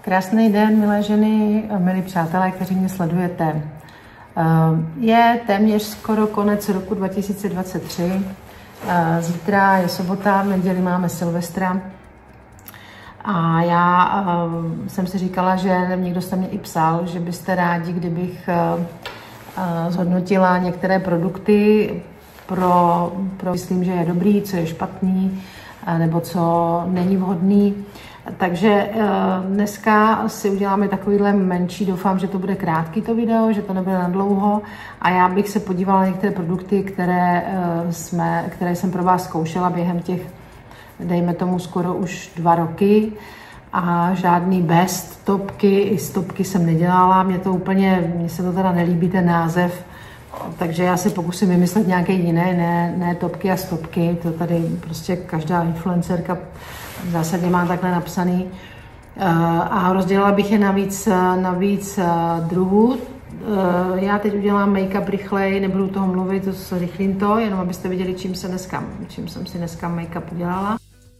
Krásný den, milé ženy, milí přátelé, kteří mě sledujete. Je téměř skoro konec roku 2023. Zítra je sobota, v neděli máme Silvestra. A já jsem si říkala, že někdo jste mě i psal, že byste rádi, kdybych zhodnotila některé produkty pro myslím, že je dobrý, co je špatný, nebo co není vhodný. Takže dneska si uděláme takovýhle menší, doufám, že to bude krátký to video, že to nebude na dlouho. A já bych se podívala na některé produkty, které jsem pro vás zkoušela během těch, dejme tomu, skoro už 2 roky. A žádný best, topky, i stopky jsem nedělala. Mně se to teda nelíbí, ten název. Takže já si pokusím vymyslet nějaké jiné, ne topky a stopky. To tady prostě každá influencerka v zásadě má takhle napsaný. A rozdělila bych je na víc druhů. Já teď udělám make-up rychleji, nebudu toho mluvit, zrychlím to, jenom abyste viděli, čím jsem si dneska make-up udělala.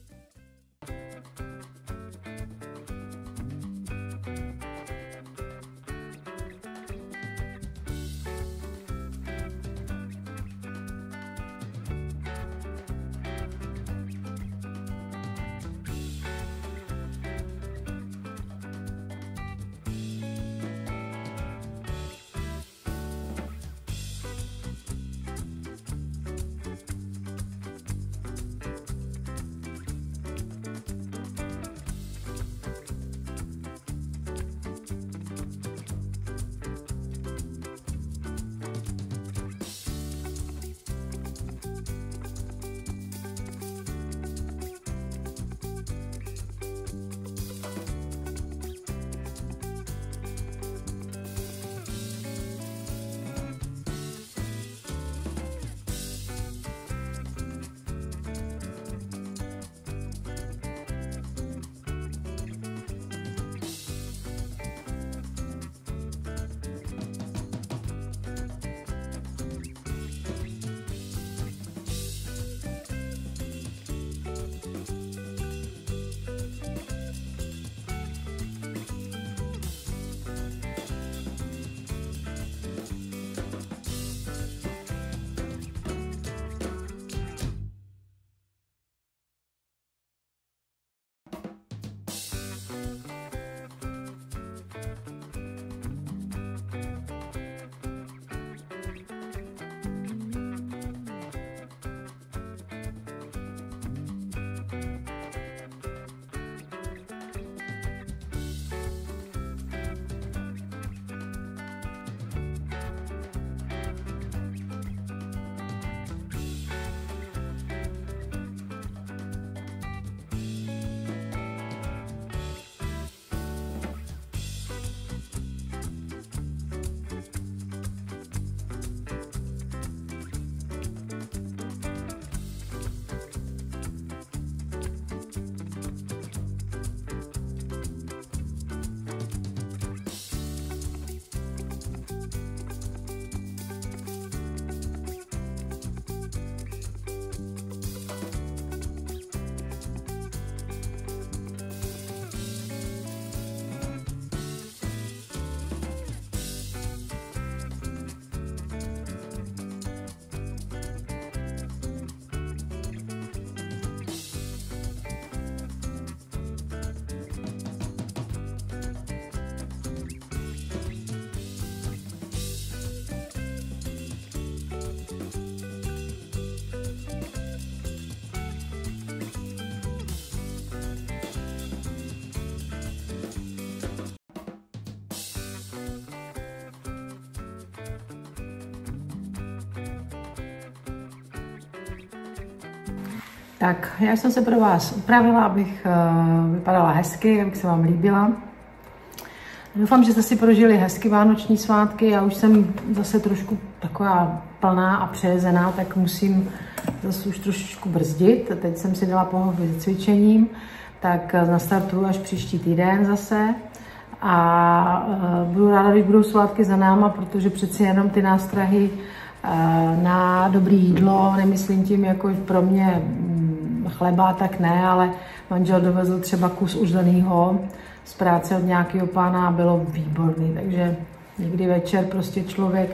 Tak, já jsem se pro vás upravila, abych vypadala hezky, abych se vám líbila. Doufám, že jste si prožili hezky vánoční svátky. Já už jsem zase trošku taková plná a přejezená, tak musím zase už trošičku brzdit. Teď jsem si dala pohovy s cvičením, tak nastartuju až příští týden zase. A budu ráda, když budou svátky za náma, protože přeci jenom ty nástrahy na dobré jídlo, nemyslím tím jako pro mě chleba, tak ne, ale manžel dovezl třeba kus už daného z práce od nějakého pána a bylo výborný. Takže někdy večer prostě člověk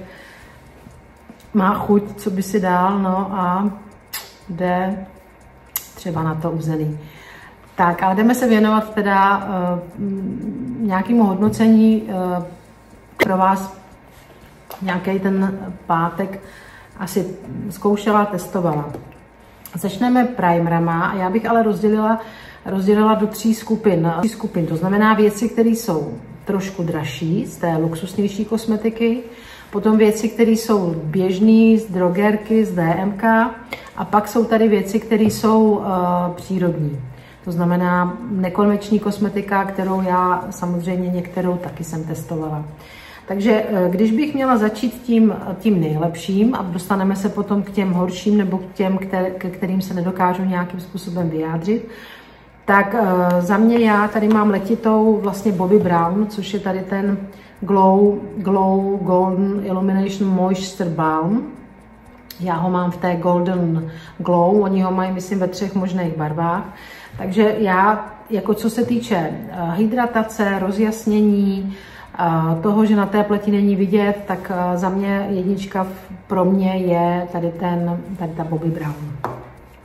má chuť, co by si dal, no a jde třeba na to uzený. Tak, ale jdeme se věnovat teda nějakému hodnocení pro vás nějaký ten pátek asi zkoušela, testovala. Začneme primerama a já bych ale rozdělila do 3 skupin. To znamená věci, které jsou trošku dražší, z té luxusnější kosmetiky, potom věci, které jsou běžné, z drogerky, z DMK a pak jsou tady věci, které jsou přírodní. To znamená nekonvenční kosmetika, kterou já samozřejmě některou taky jsem testovala. Takže když bych měla začít tím nejlepším a dostaneme se potom k těm horším nebo k těm, ke kterým se nedokážu nějakým způsobem vyjádřit, tak za mě já tady mám letitou vlastně Bobbi Brown, což je tady ten Glow Golden Illumination Moisture Balm. Já ho mám v té Golden Glow, oni ho mají, myslím, ve 3 možných barvách. Takže já, jako co se týče hydratace, rozjasnění, toho, že na té pleti není vidět, tak za mě jednička pro mě je tady ta Bobbi Brown.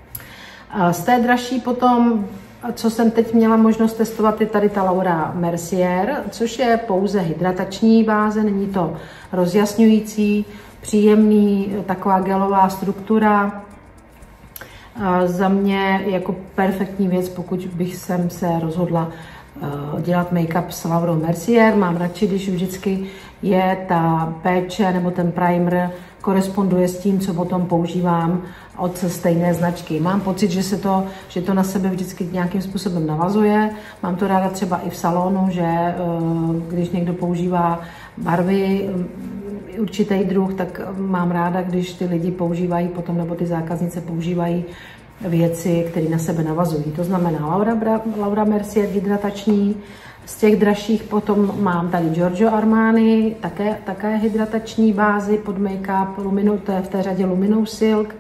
Z té dražší potom, co jsem teď měla možnost testovat, je tady ta Laura Mercier, což je pouze hydratační báze, není to rozjasňující, příjemný, taková gelová struktura. Za mě jako perfektní věc, pokud bych se rozhodla dělat make-up s Laurou Mercier. Mám radši, když vždycky je ta péče nebo ten primer koresponduje s tím, co potom používám od stejné značky. Mám pocit, že to na sebe vždycky nějakým způsobem navazuje. Mám to ráda třeba i v salonu, že když někdo používá barvy, určitý druh, tak mám ráda, když ty lidi používají potom, nebo ty zákaznice používají věci, které na sebe navazují. To znamená Laura Mercier hydratační. Z těch dražších potom mám tady Giorgio Armani, také hydratační bázi pod make-up, to je v té řadě Luminous Silk.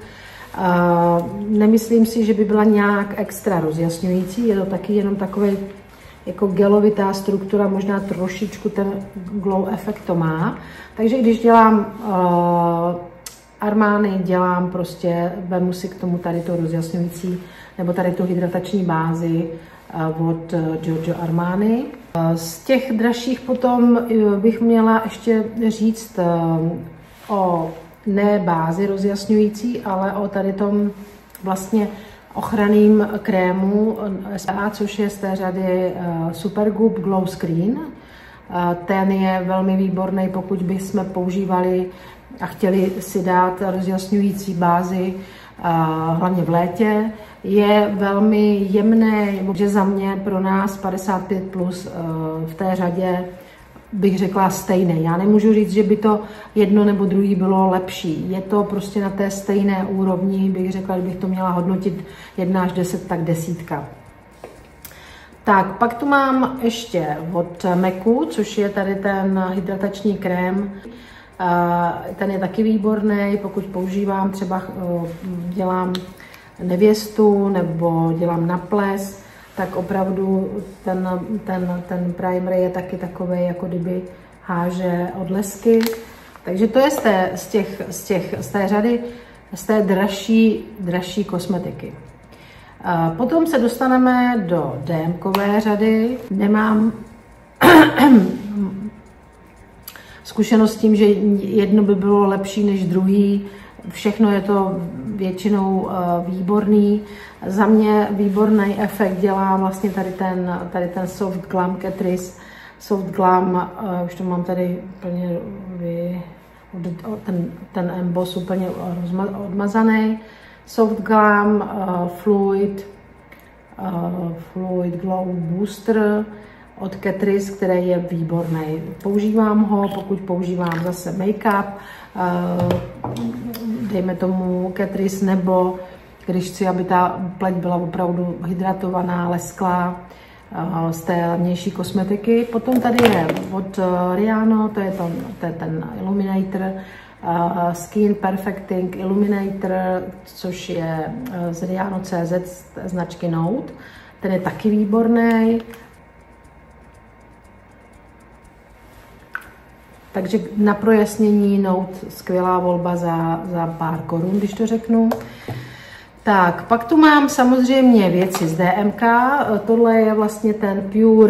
Nemyslím si, že by byla nějak extra rozjasňující, je to taky jenom takový jako gelovitá struktura, možná trošičku ten glow efekt to má. Takže když dělám Armani, dělám prostě, vemu si k tomu tady to rozjasňující, nebo tady tu hydratační bázi od Giorgio Armani. Z těch dražších potom bych měla ještě říct o ne bázi rozjasňující, ale o tady tom vlastně ochranným krému SPA, což je z té řady Supergoop Glow Screen. Ten je velmi výborný, pokud bychom používali a chtěli si dát rozjasňující bázi, hlavně v létě. Je velmi jemný, že za mě pro nás 55+ v té řadě bych řekla stejný. Já nemůžu říct, že by to jedno nebo druhý bylo lepší. Je to prostě na té stejné úrovni, bych řekla, kdybych to měla hodnotit 1 až 10, tak 10. Tak, pak tu mám ještě od MACu, což je tady ten hydratační krém. Ten je taky výborný, pokud používám, třeba dělám nebo dělám na ples, tak opravdu ten primer je taky takový, jako kdyby háže odlesky. Takže to je z té řady, z té dražší kosmetiky. Potom se dostaneme do DMkové řady. Nemám zkušenost s tím, že jedno by bylo lepší než druhý. Všechno je to většinou výborný. Za mě výborný efekt dělá vlastně tady ten Soft Glam Catrice. Soft Glam, už to mám tady úplně ten emboss úplně odmazaný. Soft Glam Fluid Glow Booster od Catrice, který je výborný. Používám ho, pokud používám zase make-up, dejme tomu Catrice, nebo když chci, aby ta pleť byla opravdu hydratovaná, lesklá, z té levnější kosmetiky. Potom tady je od Riano, to je ten Illuminator, Skin Perfecting Illuminator, což je z Riano CZ značky Note. Ten je taky výborný. Takže na projasnění Note skvělá volba za pár korun, když to řeknu. Tak, pak tu mám samozřejmě věci z DMK. Tohle je vlastně ten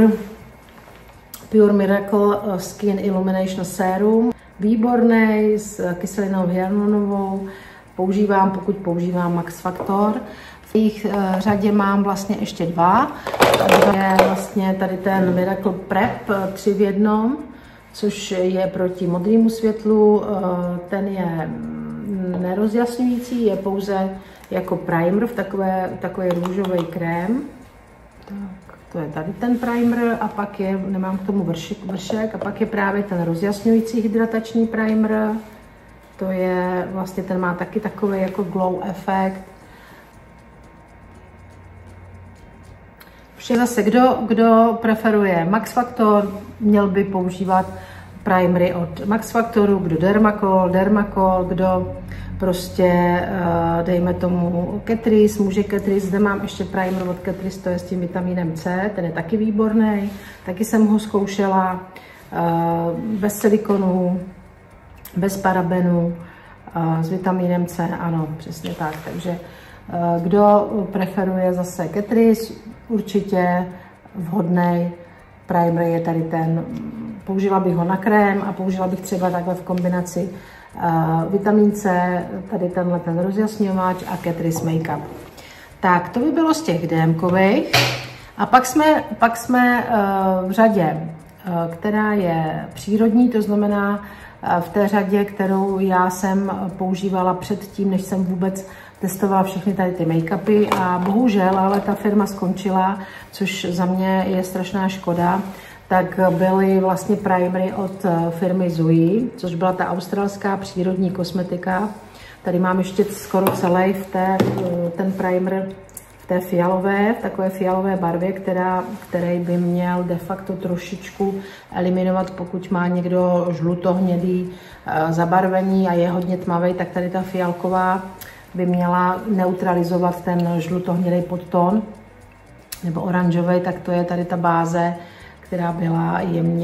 Pure Miracle Skin Illumination Serum. Výborný, s kyselinou hyaluronovou. Používám, pokud používám Max Factor. V jejich řadě mám vlastně ještě dva. To je vlastně tady ten Miracle Prep 3 v 1, což je proti modrému světlu. Ten je nerozjasňující, je pouze jako primer v takový růžový krém. Tak, to je tady ten primer a pak je, nemám k tomu vršek, a pak je právě ten rozjasňující hydratační primer. To je vlastně, ten má taky takový jako glow efekt. Vše zase, kdo preferuje Max Factor, měl by používat primery od Max Factoru, kdo Dermacol, kdo prostě, dejme tomu Catrice, může Catrice, zde mám ještě primer od Catrice, to je s tím vitamínem C, ten je taky výborný, taky jsem ho zkoušela, bez silikonu, bez parabenů, s vitamínem C, ano, přesně tak, takže kdo preferuje zase Catrice, určitě vhodný primer je tady ten. Použila bych ho na krém a použila bych třeba takhle v kombinaci vitamin C, tady tenhle ten rozjasňovač a Catrice Makeup. Tak, to by bylo z těch DMkových. A pak jsme v řadě, která je přírodní, to znamená v té řadě, kterou já jsem používala předtím, než jsem vůbec testovala všechny tady ty make-upy a bohužel, ale ta firma skončila, což za mě je strašná škoda, tak byly vlastně primery od firmy Zoe, což byla ta australská přírodní kosmetika. Tady mám ještě skoro celý ten primer v té fialové, v takové fialové barvě, který by měl de facto trošičku eliminovat, pokud má někdo žlutohnědý zabarvení a je hodně tmavý, tak tady ta fialková by měla neutralizovat ten žlutohnědý podtón nebo oranžový, tak to je tady ta báze, která byla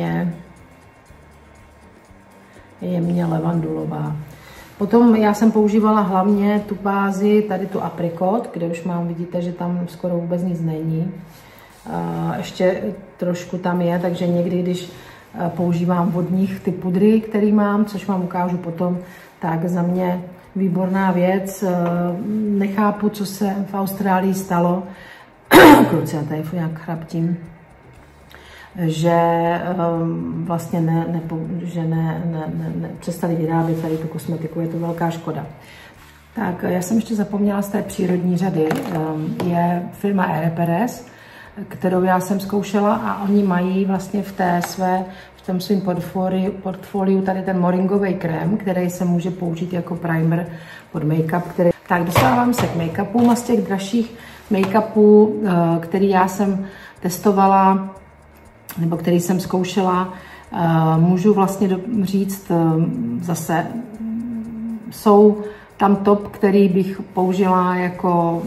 jemně levandulová. Potom já jsem používala hlavně tu bázi, tady tu aprikot, kde už mám, vidíte, že tam skoro vůbec nic není. Ještě trošku tam je, takže někdy, když používám vodních ty pudry, který mám, což vám ukážu potom, tak za mě výborná věc. Nechápu, co se v Austrálii stalo. Kluci, já tady nějak chraptím. Že vlastně přestali vyrábět tady tu kosmetiku, je to velká škoda. Tak já jsem ještě zapomněla z té přírodní řady, je firma Aeropress, kterou já jsem zkoušela a oni mají vlastně v tom svém portfoliu tady ten moringový krém, který se může použít jako primer pod make-up. Tak dostávám se k make-upům a z těch dražších make-upů, který já jsem testovala, nebo který jsem zkoušela, můžu vlastně říct zase, jsou tam top, který bych použila jako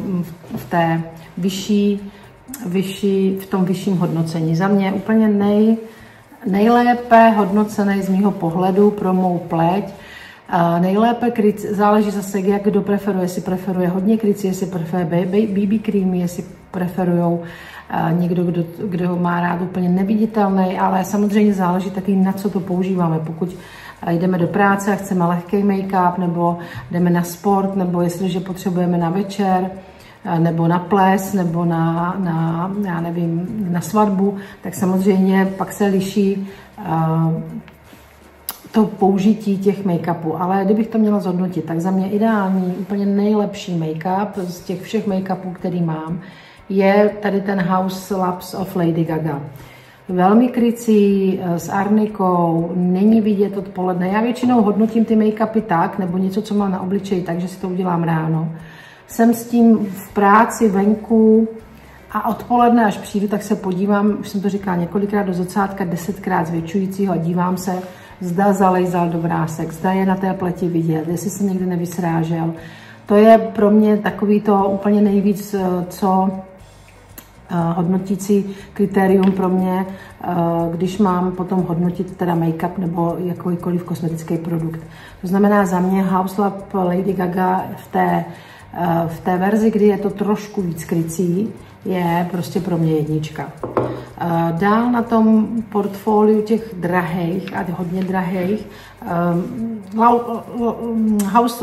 v tom vyšším hodnocení. Za mě úplně nejlépe hodnocený z mýho pohledu pro mou pleť. Nejlépe záleží zase, jak kdo preferuje, jestli preferuje hodně krycí, jestli preferuje BB cream, jestli preferujou někdo, kdo má rád úplně neviditelný, ale samozřejmě záleží taky, na co to používáme. Pokud jdeme do práce a chceme lehký make-up, nebo jdeme na sport, nebo jestliže potřebujeme na večer, nebo na ples, nebo já nevím, na svatbu, tak samozřejmě pak se liší to použití těch make-upů. Ale kdybych to měla zhodnotit, tak za mě ideální, úplně nejlepší make-up z těch všech make-upů, který mám, je tady ten House Labs of Lady Gaga. Velmi krycí, s arnikou, není vidět odpoledne. Já většinou hodnotím ty make-upy tak, nebo něco, co mám na obličeji, takže si to udělám ráno. Jsem s tím v práci venku a odpoledne, až přijdu, tak se podívám, už jsem to říkala několikrát, do zrcátka 10krát zvětšujícího a dívám se, zda zalejzal do vrásek, zda je na té pleti vidět, jestli se někde nevysrážel. To je pro mě takový to úplně nejvíc, co hodnotící kritérium pro mě, když mám potom hodnotit teda make-up nebo jakýkoliv kosmetický produkt. To znamená za mě Haus Lab Lady Gaga v té verzi, kdy je to trošku víc krycí, je prostě pro mě jednička. Dál na tom portfoliu těch drahých a hodně drahých Haus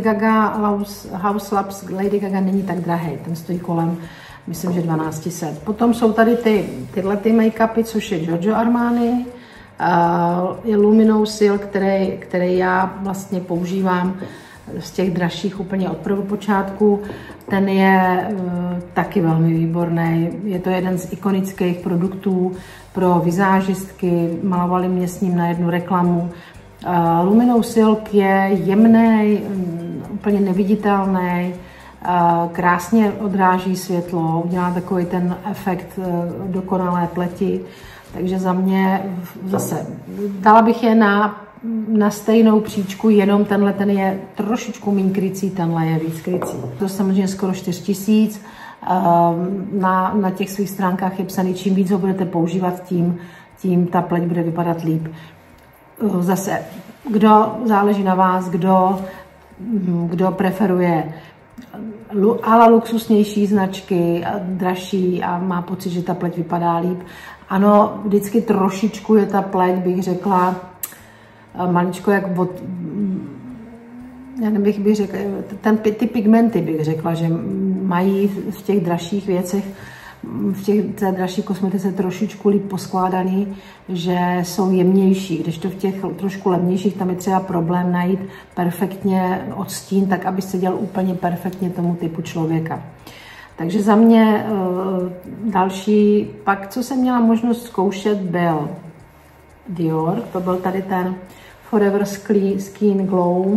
Labs Lady Gaga není tak drahý, ten stojí kolem, myslím, že 1200. Potom jsou tady tyhle make-upy, což je Giorgio Armani, je Luminous, který já vlastně používám z těch dražších úplně od prvopočátku. Ten je taky velmi výborný. Je to jeden z ikonických produktů pro vizážistky. Malovali mě s ním na jednu reklamu. Luminous Silk je jemný, úplně neviditelný, krásně odráží světlo, udělá takový ten efekt dokonalé pleti. Takže za mě zase dala bych je na stejnou příčku, jenom tenhle ten je trošičku méně krycí, tenhle je víc krycí. To je samozřejmě skoro 4000. Na těch svých stránkách je psaný, čím víc ho budete používat, tím ta pleť bude vypadat líp. Zase, záleží na vás, kdo preferuje ale luxusnější značky, dražší a má pocit, že ta pleť vypadá líp. Ano, vždycky trošičku je ta pleť, bych řekla, maličko jak já nevím, bych řekla, ty pigmenty bych řekla, že mají v těch dražších věcech, v té dražší kosmetice trošičku líp poskládaný, že jsou jemnější, kdežto v těch trošku levnějších tam je třeba problém najít perfektně odstín, tak aby se dělal úplně perfektně tomu typu člověka. Takže za mě další, pak co jsem měla možnost zkoušet, byl Dior, to byl tady ten Forever Skin Glow.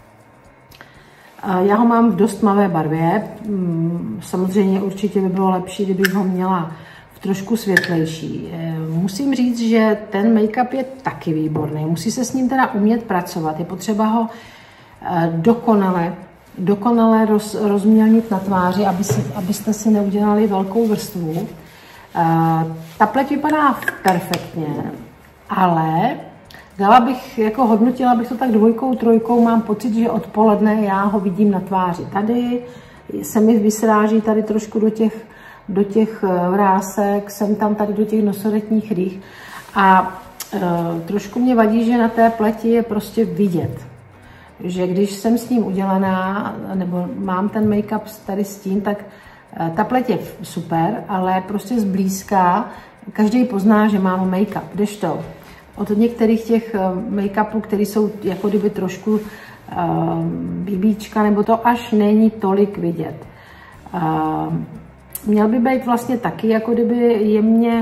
Já ho mám v dost tmavé barvě, samozřejmě určitě by bylo lepší, kdybych ho měla v trošku světlejší. Musím říct, že ten make-up je taky výborný, musí se s ním teda umět pracovat, je potřeba ho dokonale rozmělnit na tváři, abyste si neudělali velkou vrstvu. Ta pleť vypadá perfektně, ale dala bych, jako hodnotila bych to tak 2, 3, mám pocit, že odpoledne já ho vidím na tváři. Tady se mi vysráží tady trošku do těch vrásek, jsem tam tady do těch nosoretních rých a trošku mě vadí, že na té pleti je prostě vidět, že když jsem s ním udělaná, nebo mám ten make-up tady s tím, tak ta pleť je super, ale prostě zblízka každý pozná, že mám make-up, kdežto od některých těch make-upů, které jsou jako kdyby trošku BBčka, nebo to až není tolik vidět. Měl by být vlastně taky, jako kdyby jemně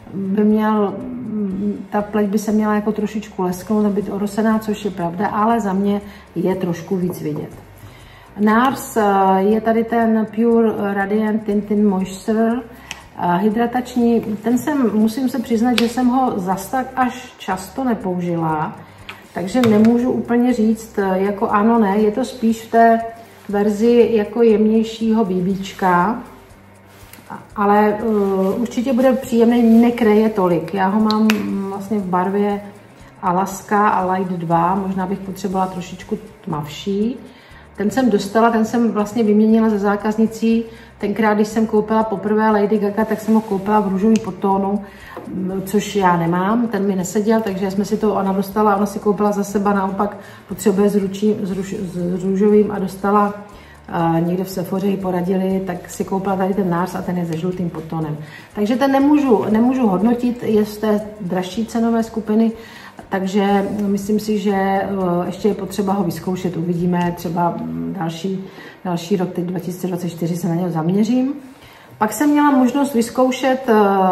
ta pleť by se měla jako trošičku lesknout, nebo být orosená, což je pravda, ale za mě je trošku víc vidět. NARS je tady ten Pure Radiant Tinted Moisture, hydratační, musím se přiznat, že jsem ho zas tak až často nepoužila, takže nemůžu úplně říct, jako ano, ne, je to spíš v té verzi jako jemnějšího BBčka, ale určitě bude příjemný, nekreje tolik. Já ho mám vlastně v barvě Alaska a Light 2, možná bych potřebovala trošičku tmavší. Ten jsem dostala, ten jsem vlastně vyměnila ze zákaznicí. Tenkrát, když jsem koupila poprvé Lady Gaga, tak jsem ho koupila v růžový podtónu, což já nemám, ten mi neseděl, takže jsme si to, ona dostala, ona si koupila za sebe, naopak potřebuje s růžovým a dostala někde v Sephoře ji poradili, tak si koupila tady ten NARS a ten je se žlutým podtónem. Takže ten nemůžu hodnotit, je z té dražší cenové skupiny, takže myslím si, že ještě je potřeba ho vyzkoušet. Uvidíme, třeba další rok, teď 2024, se na něho zaměřím. Pak jsem měla možnost vyzkoušet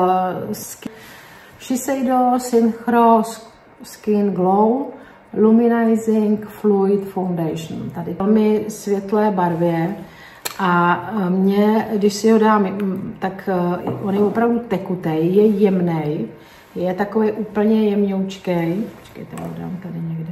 Shiseido Synchro Skin Glow Luminizing Fluid Foundation. Tady velmi světlé barvě a mě, když si ho dám, tak on je opravdu tekutej, je jemnej, je takový úplně jemňoučkej. Počkejte, ho dám tady někde.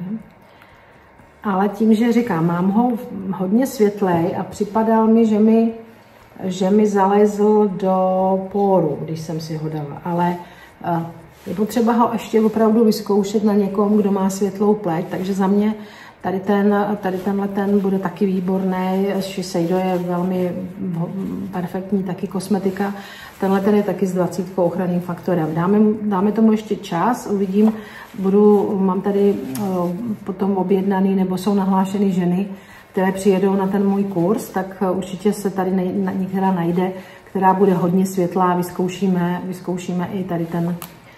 Ale tím, že říkám, mám ho hodně světlej a připadal mi, že mi že mi zalezl do poru, když jsem si ho dala, ale je potřeba ho ještě opravdu vyzkoušet na někom, kdo má světlou pleť, takže za mě tady tenhle bude taky výborný. Shiseido je velmi perfektní taky kosmetika. Tenhle ten je taky s 20 ochranným faktorem. Dáme tomu ještě čas, uvidím. Mám tady potom objednaný, nebo jsou nahlášeny ženy, které přijedou na ten můj kurz, tak určitě se tady některá najde, která bude hodně světlá. Vyzkoušíme i tady ten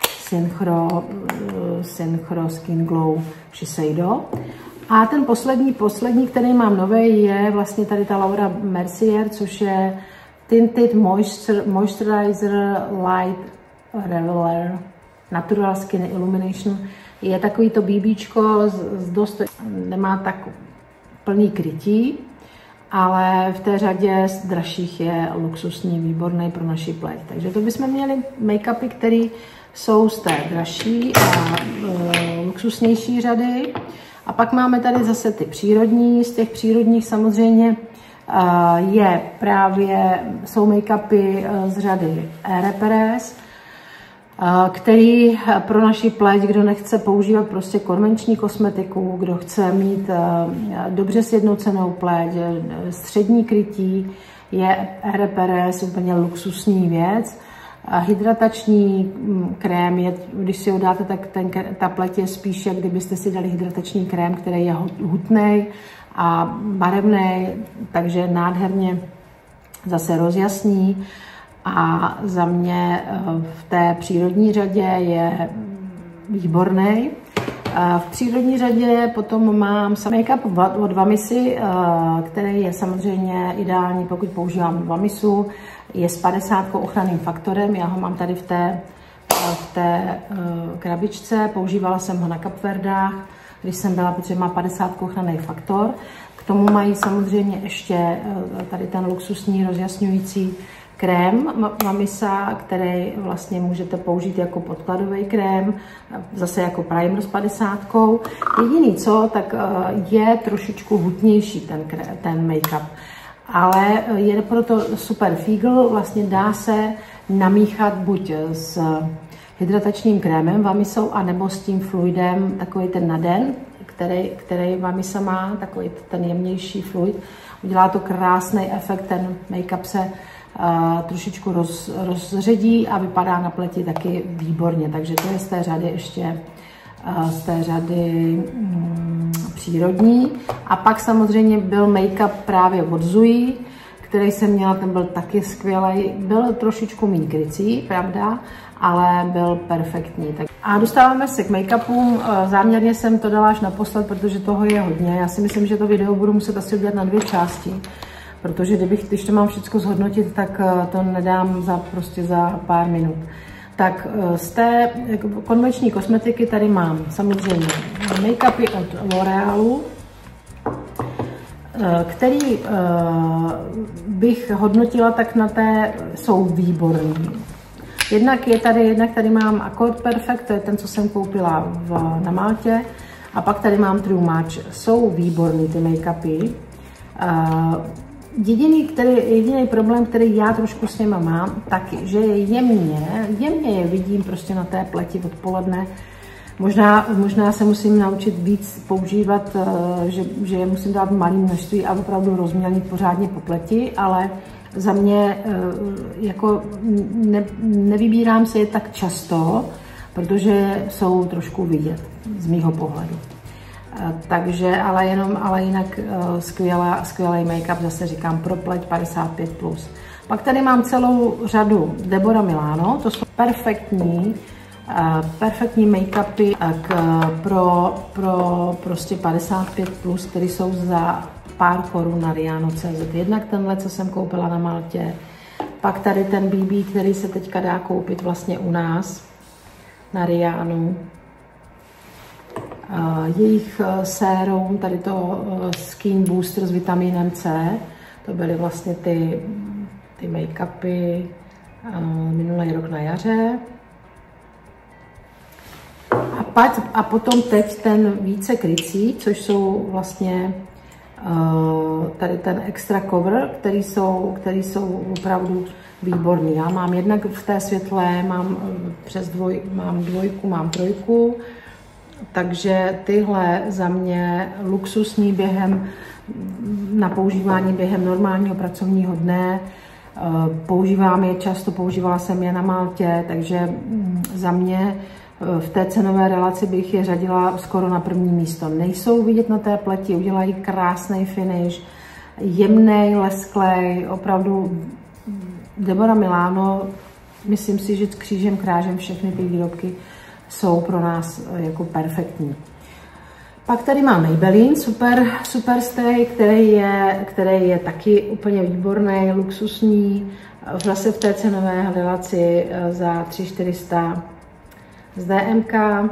Synchro Skin Glow Shiseido. A ten poslední, který mám nový, je vlastně tady ta Laura Mercier, což je Tinted Moisturizer Light Revealer Natural Skin Illumination. Je takový to BBčko, nemá tak plný krytí, ale v té řadě z dražších je luxusní, výborný pro naši pleť. Takže to bychom měli make-upy, které jsou z té dražší a luxusnější řady. A pak máme tady zase ty přírodní. Z těch přírodních samozřejmě jsou make-upy z řady Aeropress, který pro naši pleť, kdo nechce používat prostě konvenční kosmetiku, kdo chce mít dobře sjednocenou pleť, střední krytí, je Aeropress úplně luxusní věc. Hydratační krém, když si ho dáte, tak ta pleť je spíš, jak kdybyste si dali hydratační krém, který je hutný a barevný, takže nádherně zase rozjasní. A za mě v té přírodní řadě je výborný. V přírodní řadě potom mám make-up od Vamisy, který je samozřejmě ideální, pokud používám Vamisu. Je s 50 ochranným faktorem, já ho mám tady v té krabičce, používala jsem ho na Kapverdách, když jsem byla, protože má 50 ochranný faktor. K tomu mají samozřejmě ještě tady ten luxusní rozjasňující krém Vamisa, který vlastně můžete použít jako podkladový krém, zase jako primer s 50. Jediný co, tak je trošičku hutnější ten make-up. Ale je proto super fígl, vlastně dá se namíchat buď s hydratačním krémem Vamisou, anebo s tím fluidem, takový ten na den, který Vamisa má, takový ten jemnější fluid. Udělá to krásný efekt, ten make-up se trošičku rozředí a vypadá na pleti taky výborně. Takže to je z té řady ještě přírodní. A pak samozřejmě byl make-up právě od Zui, který jsem měla, ten byl taky skvělý. Byl trošičku méně krycí, pravda, ale byl perfektní. A dostáváme se k make-upům. Záměrně jsem to dala až naposled, protože toho je hodně. Já si myslím, že to video budu muset asi udělat na 2 části, protože když to mám všechno zhodnotit, tak to nedám za pár minut. Tak z té konvenční kosmetiky tady mám samozřejmě make-upy od L'Orealu, který bych hodnotila, tak na té jsou výborný. Jednak tady mám Accord Perfect, to je ten, co jsem koupila na Maltě, a pak tady mám True Match. Jsou výborný ty make-upy. Jediný problém, který já trošku s něma mám, taky, že je jemně je vidím prostě na té pleti odpoledne. Možná se musím naučit víc používat, že je musím dát v malém množství a opravdu rozmělnit pořádně po pleti, ale za mě jako nevybírám si je tak často, protože jsou trošku vidět z mýho pohledu. Takže, ale jinak skvělý make-up, zase říkám, pro pleť 55+. Pak tady mám celou řadu Deborah Milano, to jsou perfektní make-upy pro prostě 55+, které jsou za pár korun na Riano.cz. Jednak tenhle, co jsem koupila na Maltě, pak tady ten BB, který se teďka dá koupit vlastně u nás na Rianu. Jejich sérum, tady to Skin Booster s vitamínem C, to byly vlastně ty make-upy minulý rok na jaře. A potom teď ten více krycí, což jsou vlastně tady ten extra cover, který jsou opravdu výborný. Já mám jednak v té světlé, mám mám dvojku, mám trojku, takže tyhle za mě luxusní na používání během normálního pracovního dne. Používám je často, používala jsem je na Maltě, takže za mě v té cenové relaci bych je řadila skoro na první místo. Nejsou vidět na té pleti, udělají krásný finish, jemnej, lesklej, opravdu Deborah Milano, myslím si, že s křížem krážem všechny ty výrobky jsou pro nás jako perfektní. Pak tady mám Maybelline Super Stay, který je taky úplně výborný, luxusní, zase v té cenové relaci za 3400 z DMK.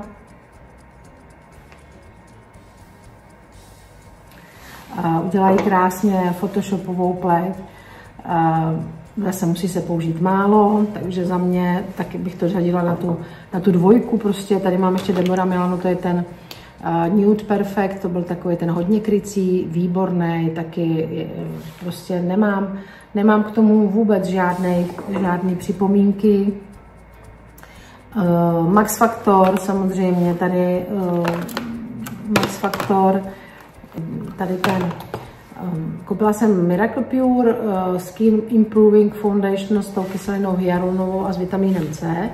Udělají krásně photoshopovou pleť. Zase musí se použít málo, takže za mě taky bych to řadila na tu dvojku. Prostě tady mám ještě Deborah Milano, to je ten Nude Perfect, to byl takový ten hodně krycí, výborný, taky prostě nemám k tomu vůbec žádné připomínky. Max Factor, samozřejmě tady Max Factor, tady ten, koupila jsem Miracle Pure Skin Improving Foundation s tou kyselinou hyaluronovou a s vitamínem C.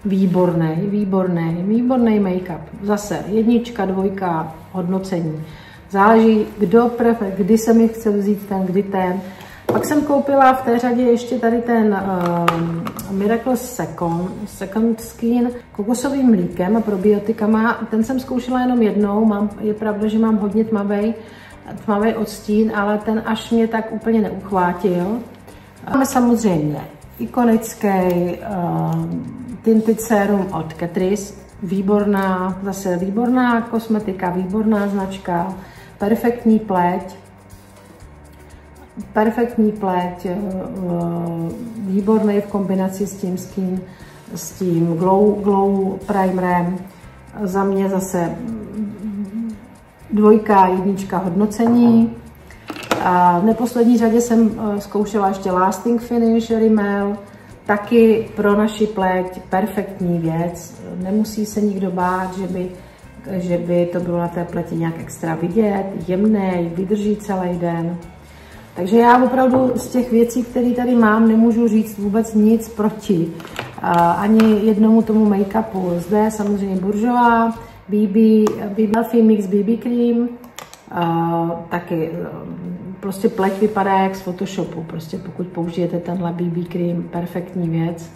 Výborný make-up. Zase 1, 2 hodnocení. Záleží, kdy se mi chce vzít ten. Pak jsem koupila v té řadě ještě tady ten Miracle Second Skin kokosovým mlíkem a probiotikama. Ten jsem zkoušela jenom jednou, je pravda, že mám hodně tmavý odstín, ale ten až mě tak úplně neuchvátil. Máme samozřejmě ikonický Tinted Serum od Catrice, zase výborná kosmetika, výborná značka, perfektní pleť, výborný v kombinaci s tím glow primerem. Za mě zase 2, 1 hodnocení. A v neposlední řadě jsem zkoušela ještě Lasting Finish Rimmel, taky pro naši pleť perfektní věc. Nemusí se nikdo bát, že by to bylo na té pleti nějak extra vidět, jemný, vydrží celý den. Takže já opravdu z těch věcí, které tady mám, nemůžu říct vůbec nic proti ani jednomu tomu make-upu. Zde samozřejmě Bourjois, Elfie Mix BB Cream, taky prostě pleť vypadá jak z Photoshopu. Prostě pokud použijete tenhle BB Cream, perfektní věc.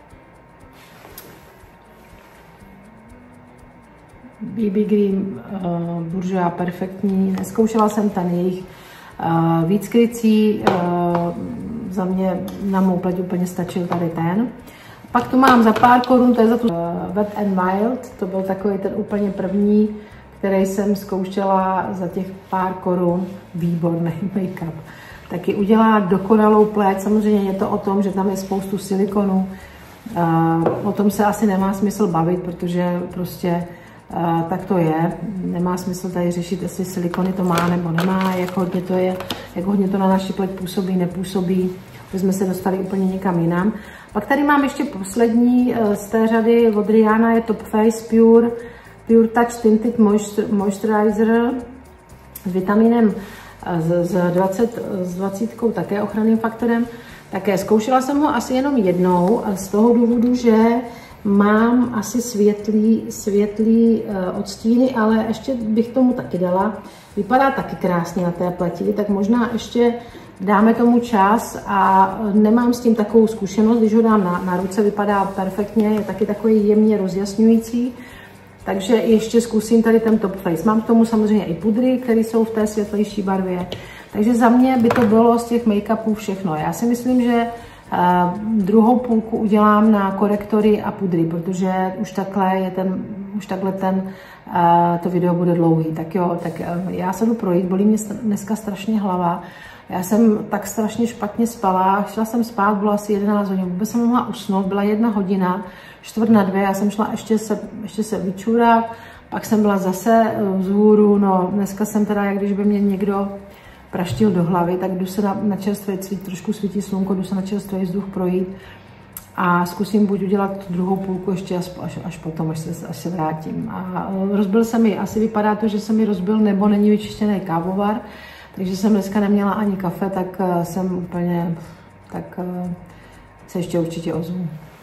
BB Cream Bourjois perfektní. Neskoušela jsem ten jejich víc krycí, za mě na mou pleť úplně stačil tady ten. Pak tu mám za pár korun, to je za tu Wet n Wild, to byl takový ten úplně první, který jsem zkoušela za těch pár korun, výborný make-up. Taky udělá dokonalou pleť, samozřejmě je to o tom, že tam je spoustu silikonu, o tom se asi nemá smysl bavit, protože prostě tak to je. Nemá smysl tady řešit, jestli silikony to má nebo nemá, jak hodně to na naši pleť působí, nepůsobí. My jsme se dostali úplně někam jinam. Pak tady mám ještě poslední z té řady od Rihanna, je Top Face Pure Touch Tinted Moisturizer s vitaminem s 20 také ochranným faktorem. Také zkoušela jsem ho asi jenom jednou z toho důvodu, že mám asi světlý odstíny, ale ještě bych tomu taky dala. Vypadá taky krásně na té pleti, tak možná ještě dáme tomu čas a nemám s tím takovou zkušenost, když ho dám na ruce, vypadá perfektně, je taky takový jemně rozjasňující. Takže ještě zkusím tady ten Top Face. Mám k tomu samozřejmě i pudry, které jsou v té světlejší barvě. Takže za mě by to bylo z těch make-upů všechno. Já si myslím, že druhou půlku udělám na korektory a pudry, protože už takhle to video bude dlouhý. Tak jo, tak já se jdu projít, bolí mě dneska strašně hlava. Já jsem tak strašně špatně spala, šla jsem spát, bylo asi 11 hodin, vůbec jsem mohla usnout, byla 1 hodina, 1:45, já jsem šla ještě se vyčůrat, pak jsem byla zase vzhůru, no dneska jsem teda, jak když by mě někdo praštil do hlavy, tak jdu se na čerstvý, trošku svítí slunko, jdu se na čerstvý vzduch projít a zkusím buď udělat tu druhou půlku ještě až potom, až se vrátím. A rozbil se mi, asi vypadá to, že se mi rozbil nebo není vyčištěný kávovar, takže jsem dneska neměla ani kafe, tak jsem úplně, tak se ještě určitě ozvu.